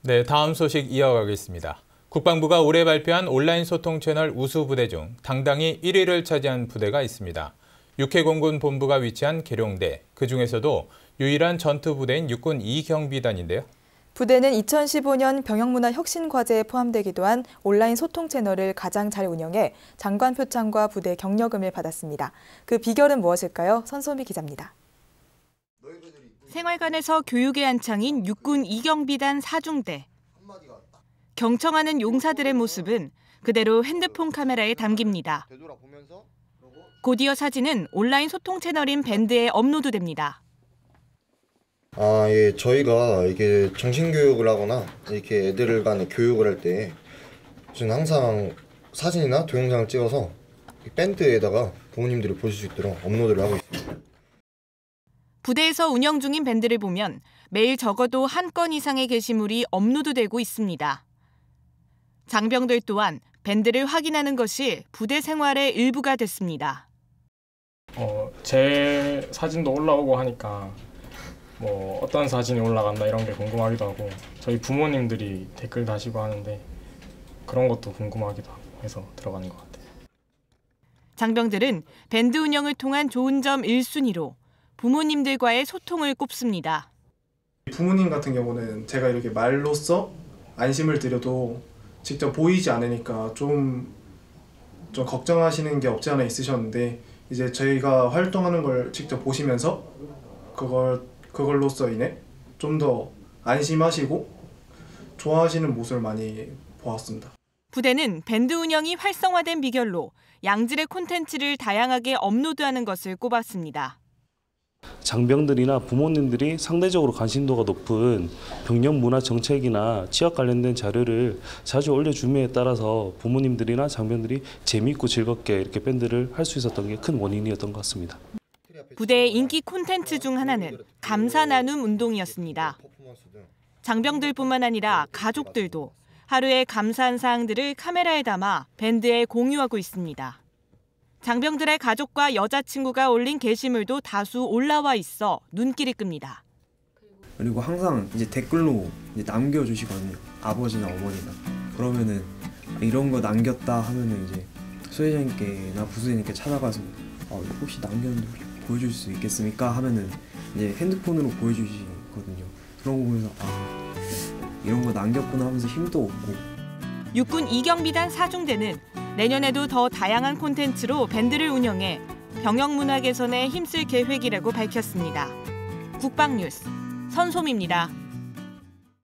네, 다음 소식 이어가겠습니다. 국방부가 올해 발표한 온라인 소통 채널 우수 부대 중 당당히 1위를 차지한 부대가 있습니다. 육해공군 본부가 위치한 계룡대, 그중에서도 유일한 전투 부대인 육군 2경비단인데요. 부대는 2015년 병영문화혁신과제에 포함되기도 한 온라인 소통 채널을 가장 잘 운영해 장관 표창과 부대 격려금을 받았습니다. 그 비결은 무엇일까요? 선소미 기자입니다. 생활관에서 교육의 한창인 육군 2경비단 4중대. 경청하는 용사들의 모습은 그대로 핸드폰 카메라에 담깁니다. 곧이어 사진은 온라인 소통 채널인 밴드에 업로드됩니다. 예, 저희가 이게 정신교육을 하거나 이렇게 애들 간에 교육을 할 때 저는 항상 사진이나 동영상을 찍어서 밴드에다가 부모님들이 보실 수 있도록 업로드를 하고 있습니다. 부대에서 운영 중인 밴드를 보면 매일 적어도 한 건 이상의 게시물이 업로드되고 있습니다. 장병들 또한 밴드를 확인하는 것이 부대 생활의 일부가 됐습니다. 제 사진도 올라오고 하니까 어떤 사진이 올라간다 이런 게 궁금하기도 하고 저희 부모님들이 댓글 다시고 하는데 그런 것도 궁금하기도 하고 해서 들어가는 것 같아요. 장병들은 밴드 운영을 통한 좋은 점 1순위로 부모님들과의 소통을 꼽습니다. 부모님 같은 경우는 제가 이렇게 말로써 안심을 드려도 직접 보이지 않으니까 좀 걱정하시는 게 없지 않아 있으셨는데 이제 저희가 활동하는 걸 직접 보시면서 그걸로써 인해 좀 더 안심하시고 좋아하시는 모습을 많이 보았습니다. 부대는 밴드 운영이 활성화된 비결로 양질의 콘텐츠를 다양하게 업로드하는 것을 꼽았습니다. 장병들이나 부모님들이 상대적으로 관심도가 높은 병영 문화 정책이나 취업 관련된 자료를 자주 올려줌에 따라서 부모님들이나 장병들이 재미있고 즐겁게 이렇게 밴드를 할 수 있었던 게 큰 원인이었던 것 같습니다. 부대의 인기 콘텐츠 중 하나는 감사 나눔 운동이었습니다. 장병들뿐만 아니라 가족들도 하루에 감사한 사항들을 카메라에 담아 밴드에 공유하고 있습니다. 장병들의 가족과 여자친구가 올린 게시물도 다수 올라와 있어 눈길이 끕니다. 그리고 항상 이제 댓글로 남겨주시거든요. 아버지나 어머니나. 그러면은 이런 거 남겼다 하면은 이제 수혜장님께나 부수장님께 찾아가서 혹시 남겼는데 보여줄 수 있겠습니까? 하면은 이제 핸드폰으로 보여주시거든요. 그런 거 보면서 이런 거 남겼구나 하면서 힘도 얻고. 육군 2경비단 4중대는 내년에도 더 다양한 콘텐츠로 밴드를 운영해 병영문화 개선에 힘쓸 계획이라고 밝혔습니다. 국방뉴스 선소미입니다.